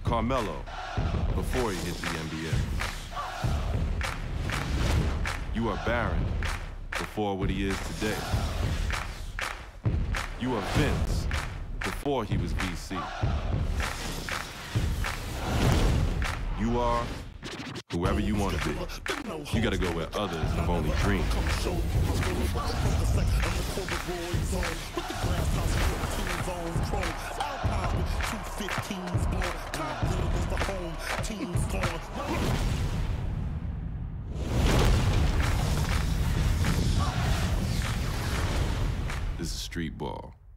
Carmelo before he hit the NBA. You are Baron before what he is today. You are Vince before he was VC. You are whoever you want to be. You gotta go where others have only dreamed. This is street ball.